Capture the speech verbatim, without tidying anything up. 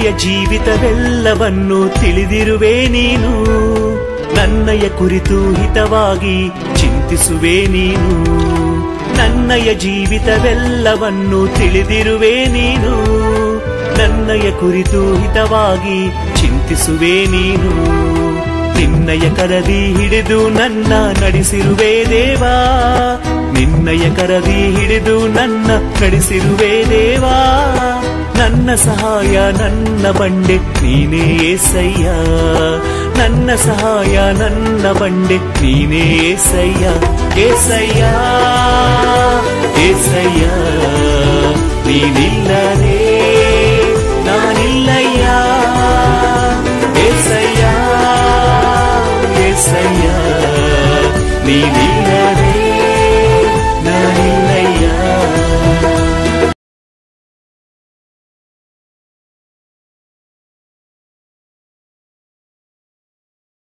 ಜೀವಿತವೆಲ್ಲವನ್ನು ತಿಳಿದಿರುವೆ ನೀನು, ನನ್ನಯ ಕುರಿತು ಹಿತವಾಗಿ ಚಿಂತಿಸುವೆ ನೀನು. ನನ್ನಯ ಜೀವಿತವೆಲ್ಲವನ್ನು ತಿಳಿದಿರುವೆ ನೀನು, ನನ್ನಯ ಕುರಿತು ಹಿತವಾಗಿ ಚಿಂತಿಸುವೆ ನೀನು. ನಿನ್ನಯ ಕರದಿ ಹಿಡಿದು ನನ್ನ ನಡೆಸಿರುವೆ ದೇವಾ, ನಿನ್ನಯ ಕರದಿ ಹಿಡಿದು ನನ್ನ ನಡೆಸಿರುವೆ ದೇವಾ. ನನ್ನ ಸಹಾಯ ನನ್ನ ಬಂಡೆ ನೀನೇ ಏಸಯ್ಯ, ನನ್ನ ಸಹಾಯ ನನ್ನ ಬಂಡೆ ನೀನೇ ಏಸಯ್ಯ. ಏಸಯ್ಯ ಏಸಯ್ಯ ನೀನೇ